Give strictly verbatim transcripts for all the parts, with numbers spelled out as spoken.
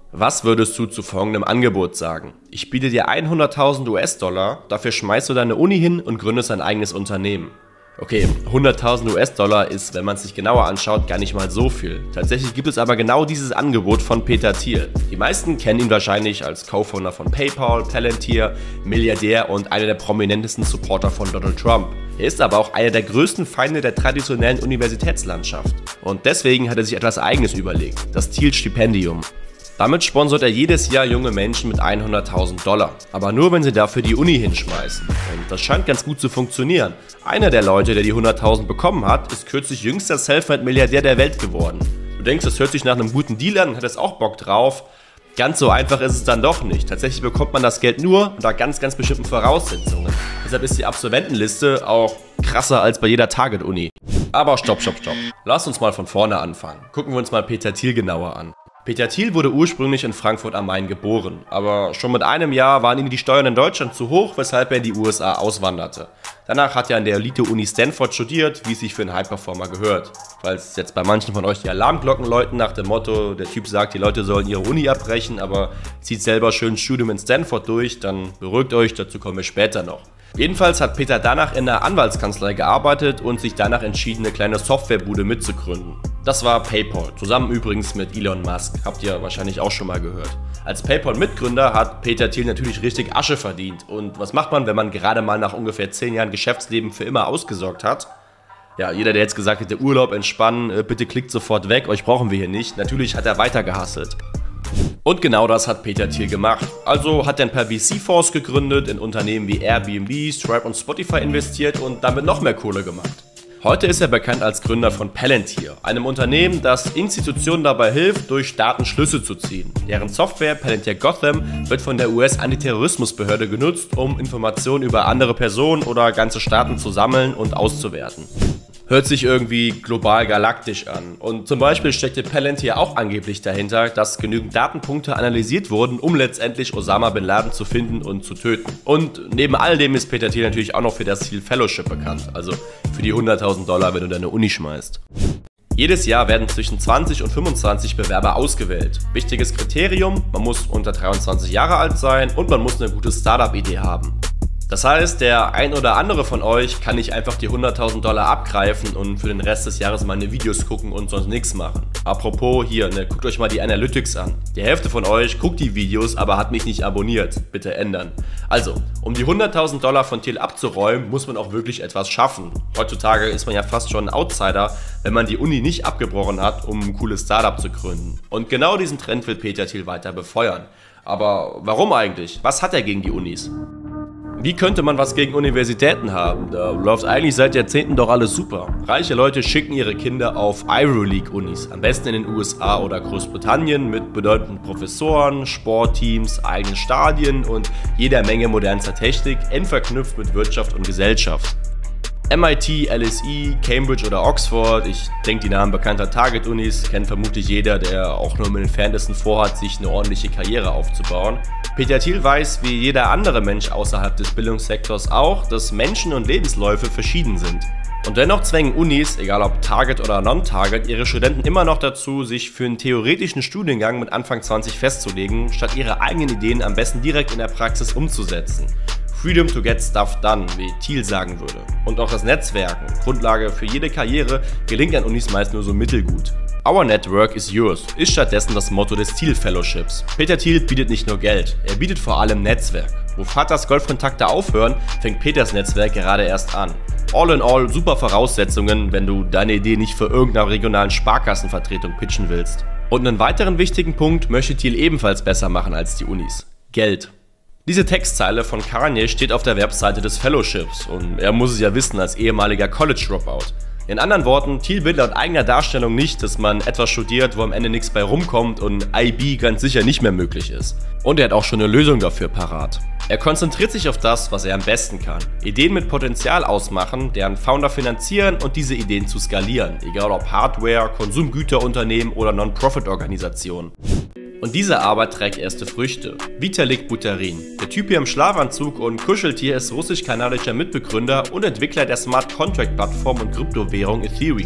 Was würdest du zu folgendem Angebot sagen? Ich biete dir hunderttausend US-Dollar, dafür schmeißt du deine Uni hin und gründest ein eigenes Unternehmen. Okay, hunderttausend US-Dollar ist, wenn man es sich genauer anschaut, gar nicht mal so viel. Tatsächlich gibt es aber genau dieses Angebot von Peter Thiel. Die meisten kennen ihn wahrscheinlich als Co-Founder von PayPal, Palantir, Milliardär und einer der prominentesten Supporter von Donald Trump. Er ist aber auch einer der größten Feinde der traditionellen Universitätslandschaft. Und deswegen hat er sich etwas Eigenes überlegt, das Thiel-Stipendium. Damit sponsert er jedes Jahr junge Menschen mit hunderttausend Dollar. Aber nur, wenn sie dafür die Uni hinschmeißen. Und das scheint ganz gut zu funktionieren. Einer der Leute, der die hunderttausend bekommen hat, ist kürzlich jüngster Selfmade-Milliardär der Welt geworden. Du denkst, das hört sich nach einem guten Deal an, hättest auch Bock drauf. Ganz so einfach ist es dann doch nicht. Tatsächlich bekommt man das Geld nur unter ganz, ganz bestimmten Voraussetzungen. Deshalb ist die Absolventenliste auch krasser als bei jeder Target-Uni. Aber stopp, stopp, stopp. Lass uns mal von vorne anfangen. Gucken wir uns mal Peter Thiel genauer an. Peter Thiel wurde ursprünglich in Frankfurt am Main geboren, aber schon mit einem Jahr waren ihm die Steuern in Deutschland zu hoch, weshalb er in die U S A auswanderte. Danach hat er an der Elite-Uni Stanford studiert, wie es sich für einen High-Performer gehört. Falls jetzt bei manchen von euch die Alarmglocken läuten nach dem Motto, der Typ sagt, die Leute sollen ihre Uni abbrechen, aber zieht selber schön ein Studium in Stanford durch, dann beruhigt euch, dazu kommen wir später noch. Jedenfalls hat Peter danach in der Anwaltskanzlei gearbeitet und sich danach entschieden, eine kleine Softwarebude mitzugründen. Das war PayPal, zusammen übrigens mit Elon Musk, habt ihr wahrscheinlich auch schon mal gehört. Als PayPal-Mitgründer hat Peter Thiel natürlich richtig Asche verdient. Und was macht man, wenn man gerade mal nach ungefähr zehn Jahren Geschäftsleben für immer ausgesorgt hat? Ja, jeder, der jetzt gesagt hätte, Urlaub, entspannen, bitte klickt sofort weg, euch brauchen wir hier nicht. Natürlich hat er weiter gehustelt. Und genau das hat Peter Thiel gemacht. Also hat er ein paar V C-Fonds gegründet, in Unternehmen wie Airbnb, Stripe und Spotify investiert und damit noch mehr Kohle gemacht. Heute ist er bekannt als Gründer von Palantir, einem Unternehmen, das Institutionen dabei hilft, durch Daten Schlüsse zu ziehen. Deren Software Palantir Gotham wird von der U S-Antiterrorismusbehörde genutzt, um Informationen über andere Personen oder ganze Staaten zu sammeln und auszuwerten. Hört sich irgendwie global galaktisch an. Und zum Beispiel steckte Palantir auch angeblich dahinter, dass genügend Datenpunkte analysiert wurden, um letztendlich Osama Bin Laden zu finden und zu töten. Und neben all dem ist Peter Thiel natürlich auch noch für das Thiel Fellowship bekannt, also für die hunderttausend Dollar, wenn du deine Uni schmeißt. Jedes Jahr werden zwischen zwanzig und fünfundzwanzig Bewerber ausgewählt. Wichtiges Kriterium, man muss unter dreiundzwanzig Jahre alt sein und man muss eine gute Startup-Idee haben. Das heißt, der ein oder andere von euch kann nicht einfach die hunderttausend Dollar abgreifen und für den Rest des Jahres meine Videos gucken und sonst nichts machen. Apropos hier, ne, guckt euch mal die Analytics an. Die Hälfte von euch guckt die Videos, aber hat mich nicht abonniert. Bitte ändern. Also, um die hunderttausend Dollar von Thiel abzuräumen, muss man auch wirklich etwas schaffen. Heutzutage ist man ja fast schon ein Outsider, wenn man die Uni nicht abgebrochen hat, um ein cooles Startup zu gründen. Und genau diesen Trend will Peter Thiel weiter befeuern. Aber warum eigentlich? Was hat er gegen die Unis? Wie könnte man was gegen Universitäten haben? Da läuft eigentlich seit Jahrzehnten doch alles super. Reiche Leute schicken ihre Kinder auf Ivy League-Unis, am besten in den U S A oder Großbritannien mit bedeutenden Professoren, Sportteams, eigenen Stadien und jeder Menge modernster Technik, eng verknüpft mit Wirtschaft und Gesellschaft. M I T, L S E, Cambridge oder Oxford, ich denke, die Namen bekannter Target-Unis kennt vermutlich jeder, der auch nur im Entferntesten vorhat, sich eine ordentliche Karriere aufzubauen. Peter Thiel weiß, wie jeder andere Mensch außerhalb des Bildungssektors auch, dass Menschen und Lebensläufe verschieden sind. Und dennoch zwängen Unis, egal ob Target oder Non-Target, ihre Studenten immer noch dazu, sich für einen theoretischen Studiengang mit Anfang zwanzig festzulegen, statt ihre eigenen Ideen am besten direkt in der Praxis umzusetzen. Freedom to get stuff done, wie Thiel sagen würde. Und auch das Netzwerken, Grundlage für jede Karriere, gelingt an Unis meist nur so mittelgut. Our network is yours ist stattdessen das Motto des Thiel Fellowships. Peter Thiel bietet nicht nur Geld, er bietet vor allem Netzwerk. Wo Vaters Golfkontakte aufhören, fängt Peters Netzwerk gerade erst an. All in all super Voraussetzungen, wenn du deine Idee nicht für irgendeiner regionalen Sparkassenvertretung pitchen willst. Und einen weiteren wichtigen Punkt möchte Thiel ebenfalls besser machen als die Unis: Geld. Diese Textzeile von Kanye steht auf der Webseite des Fellowships und er muss es ja wissen als ehemaliger College-Dropout. In anderen Worten, Thiel will laut eigener Darstellung nicht, dass man etwas studiert, wo am Ende nichts bei rumkommt und I B ganz sicher nicht mehr möglich ist. Und er hat auch schon eine Lösung dafür parat. Er konzentriert sich auf das, was er am besten kann. Ideen mit Potenzial ausmachen, deren Founder finanzieren und diese Ideen zu skalieren, egal ob Hardware, Konsumgüterunternehmen oder Non-Profit-Organisationen. Und diese Arbeit trägt erste Früchte. Vitalik Buterin, der Typ hier im Schlafanzug und Kuscheltier, ist russisch-kanadischer Mitbegründer und Entwickler der Smart Contract Plattform und Kryptowährung Ethereum.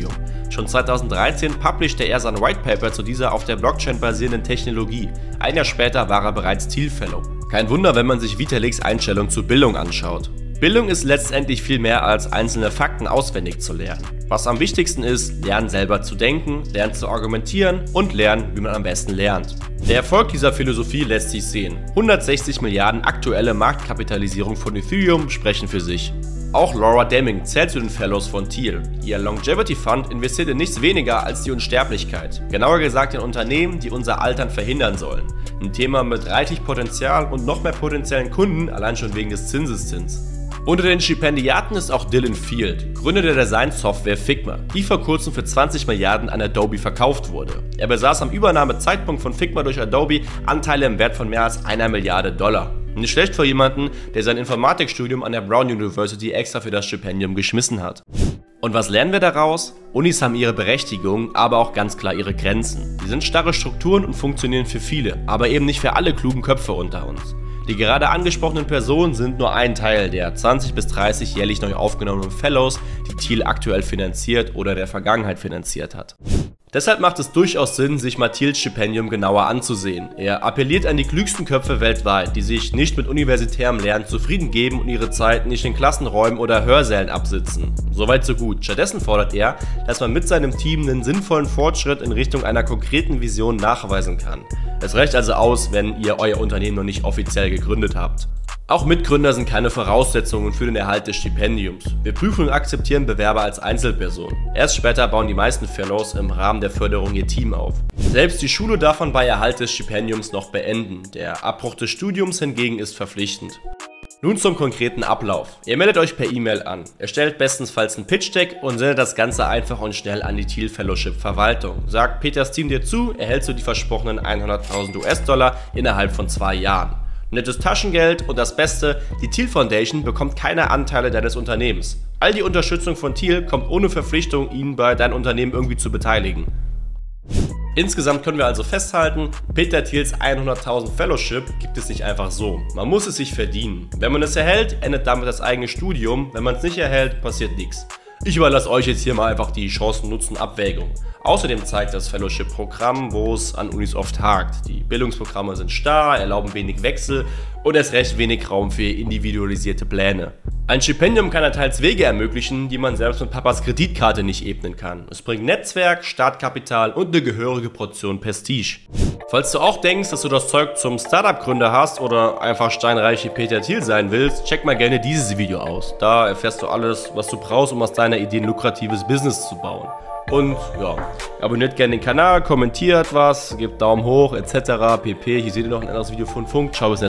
Schon zweitausenddreizehn publishte er sein White Paper zu dieser auf der Blockchain basierenden Technologie. Ein Jahr später war er bereits Thiel Fellow. Kein Wunder, wenn man sich Vitaliks Einstellung zu Bildung anschaut. Bildung ist letztendlich viel mehr als einzelne Fakten auswendig zu lernen. Was am wichtigsten ist, lernen selber zu denken, lernen zu argumentieren und lernen, wie man am besten lernt. Der Erfolg dieser Philosophie lässt sich sehen. hundertsechzig Milliarden aktuelle Marktkapitalisierung von Ethereum sprechen für sich. Auch Laura Deming zählt zu den Fellows von Thiel. Ihr Longevity Fund investiert in nichts weniger als die Unsterblichkeit. Genauer gesagt in Unternehmen, die unser Altern verhindern sollen. Ein Thema mit reichlich Potenzial und noch mehr potenziellen Kunden, allein schon wegen des Zinseszins. Unter den Stipendiaten ist auch Dylan Field, Gründer der Designsoftware Figma, die vor kurzem für zwanzig Milliarden an Adobe verkauft wurde. Er besaß am Übernahmezeitpunkt von Figma durch Adobe Anteile im Wert von mehr als einer Milliarde Dollar. Nicht schlecht für jemanden, der sein Informatikstudium an der Brown University extra für das Stipendium geschmissen hat. Und was lernen wir daraus? Unis haben ihre Berechtigung, aber auch ganz klar ihre Grenzen. Sie sind starre Strukturen und funktionieren für viele, aber eben nicht für alle klugen Köpfe unter uns. Die gerade angesprochenen Personen sind nur ein Teil der zwanzig bis dreißig jährlich neu aufgenommenen Fellows, die Thiel aktuell finanziert oder der Vergangenheit finanziert hat. Deshalb macht es durchaus Sinn, sich mal Thiels Stipendium genauer anzusehen. Er appelliert an die klügsten Köpfe weltweit, die sich nicht mit universitärem Lernen zufrieden geben und ihre Zeit nicht in Klassenräumen oder Hörsälen absitzen. Soweit so gut. Stattdessen fordert er, dass man mit seinem Team einen sinnvollen Fortschritt in Richtung einer konkreten Vision nachweisen kann. Es reicht also aus, wenn ihr euer Unternehmen noch nicht offiziell gegründet habt. Auch Mitgründer sind keine Voraussetzungen für den Erhalt des Stipendiums. Wir prüfen und akzeptieren Bewerber als Einzelperson. Erst später bauen die meisten Fellows im Rahmen der Förderung ihr Team auf. Selbst die Schule darf man bei Erhalt des Stipendiums noch beenden. Der Abbruch des Studiums hingegen ist verpflichtend. Nun zum konkreten Ablauf. Ihr meldet euch per E-Mail an, erstellt bestenfalls ein Pitch-Deck und sendet das Ganze einfach und schnell an die Thiel Fellowship Verwaltung. Sagt Peters Team dir zu, erhältst du die versprochenen hunderttausend US-Dollar innerhalb von zwei Jahren. Nettes Taschengeld und das Beste, die Thiel Foundation bekommt keine Anteile deines Unternehmens. All die Unterstützung von Thiel kommt ohne Verpflichtung, ihn bei deinem Unternehmen irgendwie zu beteiligen. Insgesamt können wir also festhalten, Peter Thiels hunderttausend Fellowship gibt es nicht einfach so. Man muss es sich verdienen. Wenn man es erhält, endet damit das eigene Studium. Wenn man es nicht erhält, passiert nichts. Ich überlasse euch jetzt hier mal einfach die Chancen-Nutzen-Abwägung. Außerdem zeigt das Fellowship-Programm, wo es an Unis oft hakt. Die Bildungsprogramme sind starr, erlauben wenig Wechsel und es recht wenig Raum für individualisierte Pläne. Ein Stipendium kann ja teils Wege ermöglichen, die man selbst mit Papas Kreditkarte nicht ebnen kann. Es bringt Netzwerk, Startkapital und eine gehörige Portion Prestige. Falls du auch denkst, dass du das Zeug zum Startup-Gründer hast oder einfach steinreich wie Peter Thiel sein willst, check mal gerne dieses Video aus. Da erfährst du alles, was du brauchst, um aus deiner Idee ein lukratives Business zu bauen. Und ja, abonniert gerne den Kanal, kommentiert was, gebt Daumen hoch et cetera pp. Hier seht ihr noch ein anderes Video von Funk. Ciao, bis